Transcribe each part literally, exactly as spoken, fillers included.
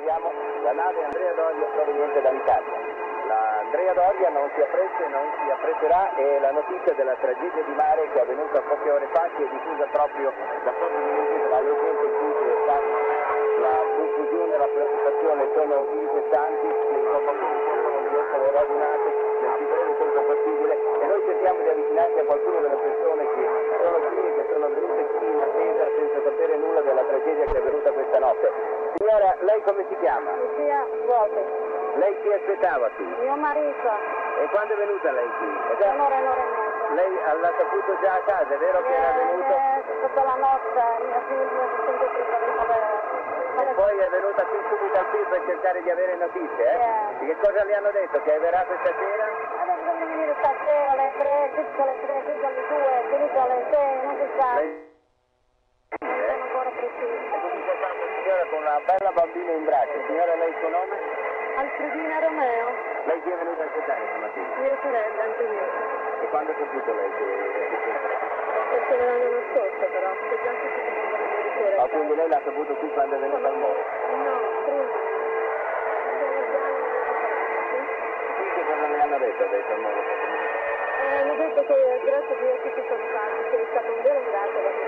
abbiamo la nave Andrea Doria proveniente dall'Italia. La Andrea Doria non si appressa e non si appresserà e la notizia della tragedia di mare che è avvenuta poche ore fa, che è diffusa proprio da pochi minuti dalla gente qui che sta la confusione, la preoccupazione, sono manifestanti che dopo poco cercano di essere radunati nel più breve tempo possibile e noi cerchiamo di avvicinarci a qualcuno delle persone che sono qui e che sono venute qui in attesa senza sapere nulla della tragedia che è avvenuta questa notte. Signora, lei come si chiama? Lucia Vuote. Lei chi aspettava qui? Mio marito. E quando è venuta lei qui? Un'ora e un'ora e mezza. Lei l'ha saputo già a casa, è vero che era venuto? Eh, tutta la notte, mio figlio si sente tutto per sapere. E poi è venuta qui subito al P I R per cercare di avere notizie, eh? Yeah. Che cosa le hanno detto? Che verrà questa sera? Adesso devo venire stasera alle tre, tutte alle tre, tutte alle due, finito alle sei, non si sa. Lei... Non sono ancora preciso. È così importante, signora, con una bella bambina in braccio. Signora, lei il suo nome? Alfredina Romeo. Lei chi è venuta a aspettare stamattina? Mia sorella, anche mia. E quando ha saputo lei che... Perché l'anno scorso però, che già si può sera. Ah, quindi lei l'ha saputo qui quando è venuta al molo? No, prima. Sì, che cosa le hanno detto adesso al molo? Eh, hanno detto che grazie a Dio tutti sono salvi, che è stato un vero miracolo da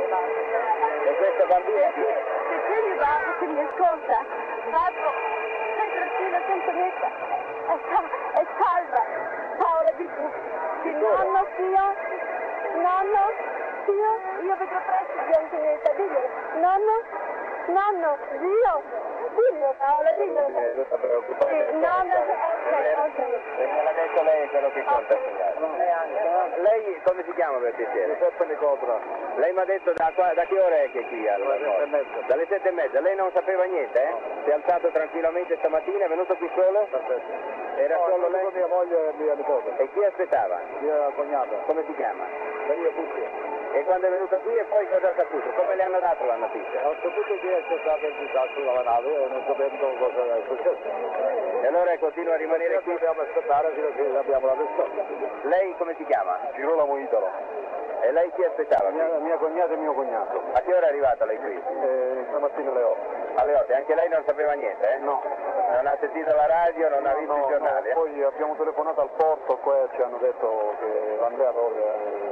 me. E questa bambina chi è? Se c'è mio babbo che mi ascolta, babbo, sei tranquilla, sempre netta, è, sa- è salva. Paola, dico, sì, nonno, zio, nonno, zio, io vedrò presto Bianca netta, diglielo, nonno, nonno, zio, dillo Paola, dillo. Eh, non sta preoccupando. Sì, nonno, ok, ok. E me l'ha detto lei è quello che conta, signora. Lei come si chiama per piacere? Giuseppe Nicodra. Lei mi ha detto da, qua- da che ora è che è qui? Allora, Dalle sette e mezza. Dalle sette e mezza. Lei non sapeva niente, eh? Si è alzato tranquillamente stamattina, è venuto qui solo? Era No, solo sono lei? mia moglie e mia nipote, E chi aspettava? mia cognata. Come si chiama? Maria Pucci. E quando è venuta qui e poi cosa ha saputo? Come le hanno dato la notizia? Ho saputo che è stata il disastro dalla nave e non sapendo cosa è successo. E allora continua a rimanere Perché qui? dobbiamo aspettare fino a che abbiamo la risposta. Lei come si chiama? Girolamo Italo. E lei chi aspettava? Mia, mia cognata e mio cognato. A che ora è arrivata lei qui? E stamattina alle otto. Alle otto, anche lei non sapeva niente, eh? No. Non ha sentito la radio, non ha visto No, i giornali, no, eh? poi abbiamo telefonato al porto qua e ci hanno detto che l'Andrea Doria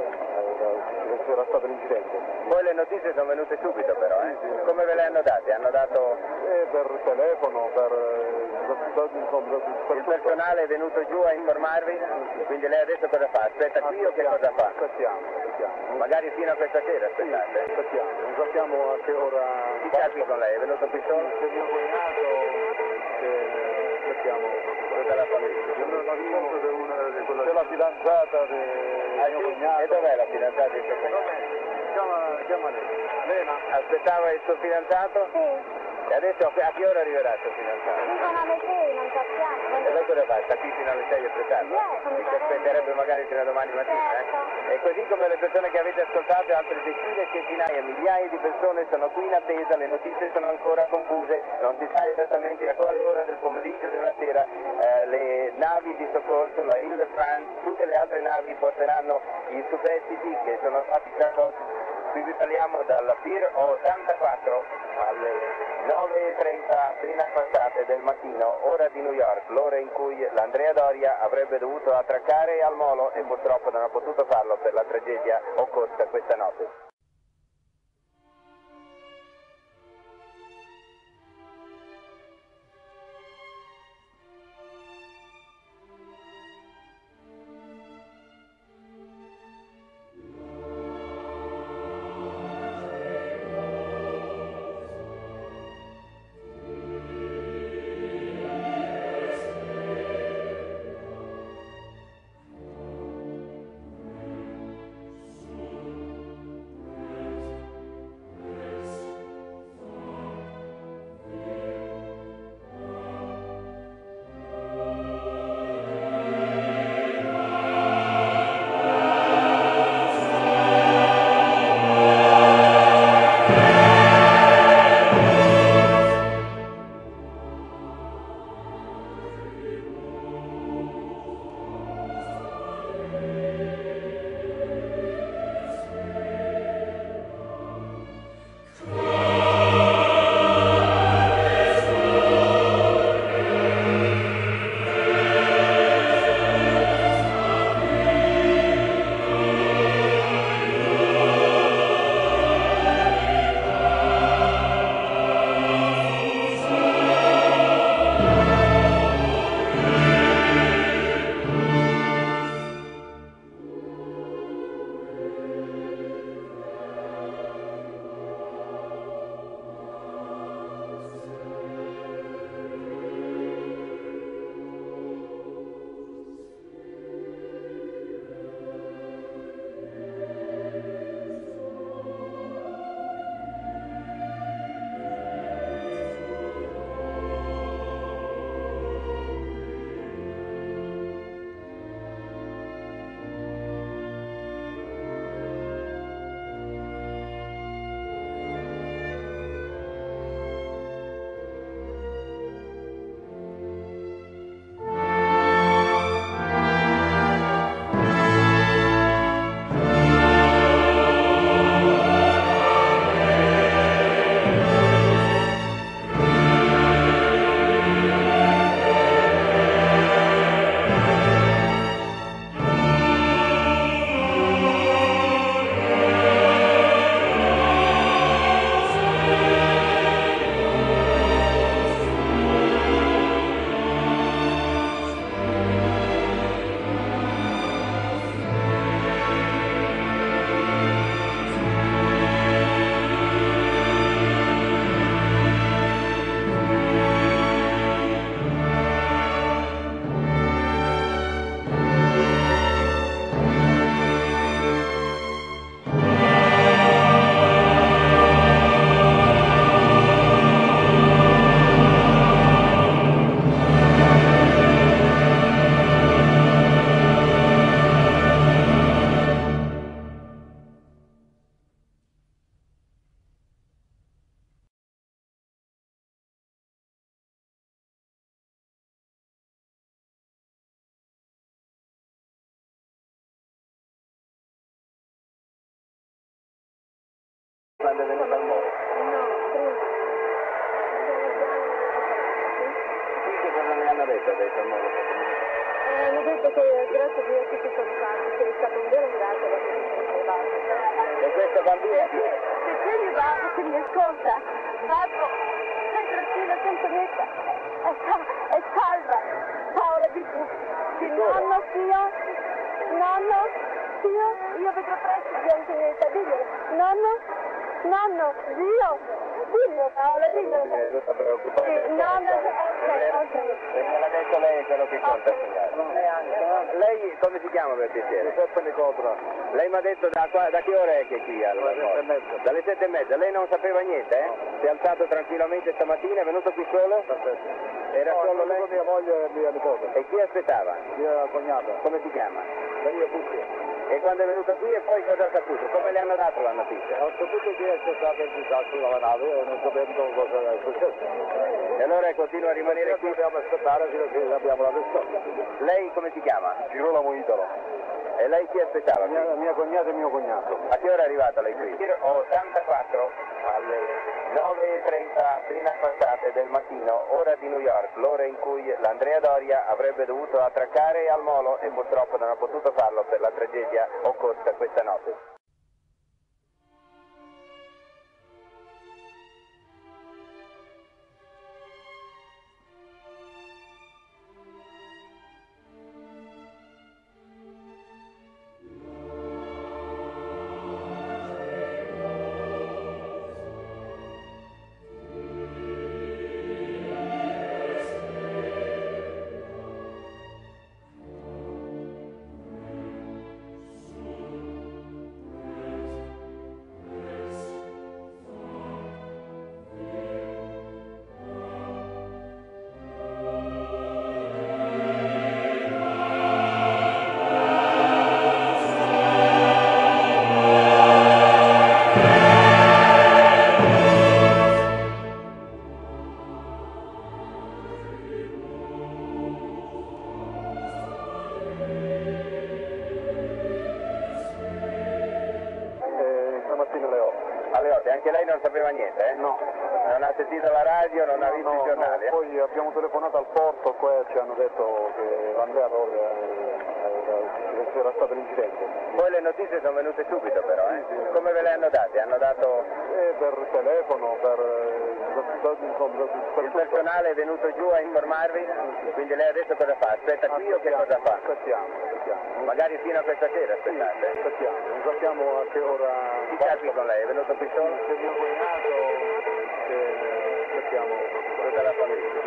eh, era stato l'incidente. Poi le notizie sono venute subito però, eh? Come ve le hanno date? Hanno dato... E per telefono, per... eh, insomma, per Il tutto. personale è venuto giù a informarvi? Quindi lei adesso cosa fa? Aspetta qui o che cosa fa? Aspettiamo, aspettiamo. Magari fino a questa sera aspettate? Aspettiamo, non sappiamo a che ora... Chi sta qui con lei? È venuto qui solo? C'è mio cognato, che aspettiamo. Tutta la famiglia? C'è la fidanzata di Ah, mio sì? cognato. E dov'è la fidanzata di suo cognato? Chiama, chiama lei. Lena. Aspettava il suo fidanzato? Sì, E adesso a che ora arriverà il suo fidanzato? dicono alle sei, non sappiamo. E lei cosa fa? Sta qui fino alle sei a aspettarlo? Eh, come Si saremo. aspetterebbe magari fino a domani mattina, Certo. eh? E così come le persone che avete ascoltato, altre decine, centinaia, migliaia di persone sono qui in attesa, le notizie sono ancora confuse, non si sa esattamente a quale ora del pomeriggio della sera eh, le navi di soccorso, la Ile de France, tutte le altre navi porteranno i superstiti che sono stati raccolti. Qui vi parliamo dalla Pier ottantaquattro alle nove e trenta appena passate del mattino, ora di New York, l'ora in cui l'Andrea Doria avrebbe dovuto attraccare al molo e purtroppo non ha potuto farlo per la tragedia occorsa questa notte. venuta al molo? No, prima. Sì, che cosa le hanno detto adesso al molo? Eh, hanno detto che grazie a Dio che ci sono stati, che è stato un vero miracolo che ci sono salvati. E questa bambina Se, se c'è arrivato che mi ascolta, babbo, sei tranquilla, senza netta, è, sa- è salva. Paola, di tu. Di nonno, zio, nonno, zio, io vedrò presto zio Antonietta, diglielo. Nonno, nonno, zio, diglielo Paola, diglielo. è tutta preoccupata. Sì, nonno, ok, ok. Se me l'ha detto lei è quello che conta, signore. Lei come si chiama per piacere? Giuseppe Nicodra. Lei mi ha detto da, qua- da che ora è che è qui al Dalle sette e mezza. Dalle sette e mezza. Lei non sapeva niente, eh? Si è alzato tranquillamente stamattina, è venuto qui solo? Perfetto. Era No, solo è lei? venuta mia moglie e mia nipote. E chi aspettava? Mia cognata. Come si chiama? Maria Pucci. E quando è venuto qui e poi cosa ha saputo? Come le hanno dato la notizia? Ho saputo che c'è stato il disastro dalla nave e non sapendo cosa è successo. E allora continua a rimanere qui? Dobbiamo aspettare fino a che abbiamo la risposta. Lei come si chiama? Girolamo Italo. E lei chi aspettava? Mia, mia cognata e mio cognato. A che ora è arrivata lei qui? ottantaquattro alle nove e trenta appena passate del mattino, ora di New York, l'ora in cui l'Andrea Doria avrebbe dovuto attraccare al molo e purtroppo non ha potuto farlo per la tragedia occorsa questa notte. Stamattina alle otto. Alle otto, anche lei non sapeva niente, eh? No. Non ha sentito la radio, non ha visto No, i no, giornali? eh? poi abbiamo telefonato al porto qua e ci hanno detto che l'Andrea Doria eh, era stato l'incidente. Poi le notizie sono venute subito però, eh? Come ve le hanno date? Hanno dato... E per telefono, per, eh, per, insomma, per Il tutto. personale è venuto giù a informarvi? Quindi lei adesso cosa fa? Aspetta qui o che cosa fa? Aspettiamo, aspettiamo. Magari fino a questa sera, aspettate. Aspettiamo, non sappiamo a che ora. Chi c'è qui con lei? È venuto qui solo? C'è mio cognato che aspettiamo. Tutta la famiglia.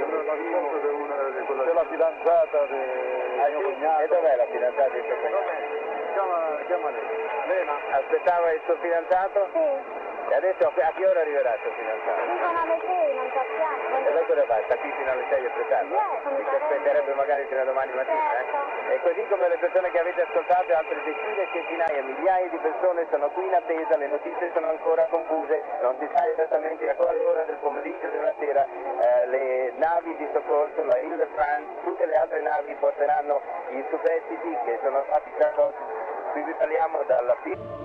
C'è la fidanzata di Ah, mio sì? cognato. E dov'è la fidanzata di suo cognato? Chiama, chiama lei. Lena. Aspettava il suo fidanzato? Sì, E adesso a che ora arriverà il suo fidanzato? dicono alle sei, non sappiamo. E lei cosa fa? Sta qui fino alle sei aspettando? Yes, Mi si aspetterebbe magari fino a domani mattina, eh? Certo. E così come le persone che avete ascoltato, altre decine, centinaia, migliaia di persone sono qui in attesa, le notizie sono ancora confuse, non si sa esattamente a quale ora del pomeriggio o della sera eh, le navi di soccorso, la Ile de France, tutte le altre navi porteranno i superstiti che sono stati tradotti. Qui vi parliamo dalla fine.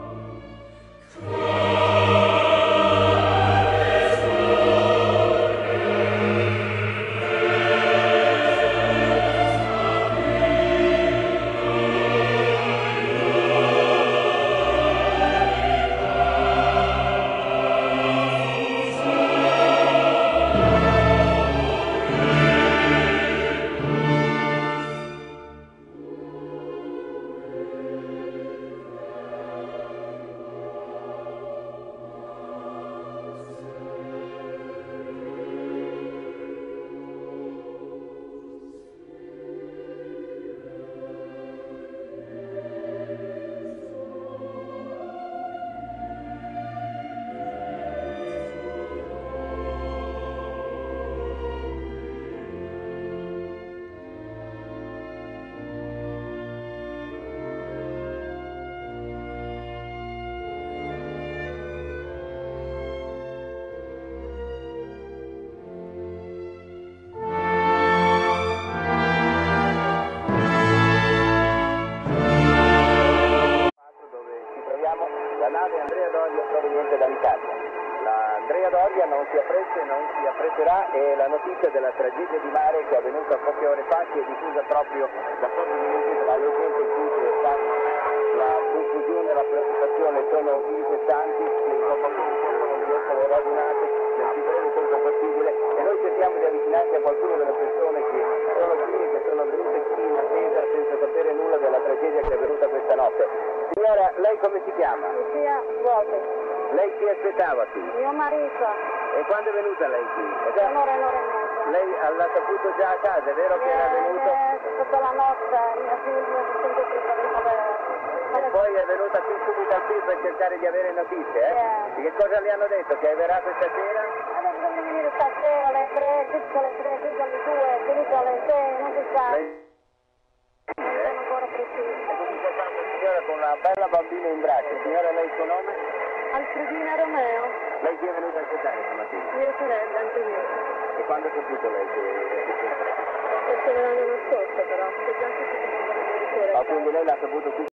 conoscerà è la notizia della tragedia di mare che è avvenuta poche ore fa, che è diffusa proprio da pochi minuti tra le gente in cui c'è stata la confusione, la preoccupazione. Sono manifestanti che dopo che cercano di essere radunati nel più breve tempo possibile, e noi cerchiamo di avvicinarci a qualcuno delle persone che sono qui e che sono venute qui in attesa senza sapere nulla della tragedia che è avvenuta questa notte. Signora, lei come si chiama? Lucia Vuote. Lei si aspettava qui? Mio marito. E quando è venuta lei qui? È già- Un'ora e un'ora e mezza. Lei l'ha saputo già a casa, è vero che era venuto? Eh, tutta la notte, mio figlio si sente tutto di E poi è venuta qui subito al P I per cercare di avere notizie, eh? Sì. Di che cosa le hanno detto? Che verrà questa sera? Adesso devo venire stasera alle tre, tutte alle tre, tutte alle due, finito alle sei, non si sa. Lei- Non sono ancora preciso. Comunque quando una signora con una bella bambina in braccio. Signora, lei il suo nome? Alfredina Romeo, Lei chi è venuta a aspettare stamattina? mia sorella, anche mia. E quando ha saputo lei che è successo? Perché l'anno scorso però, che già si sono andati a Ah, quindi lei l'ha saputo qui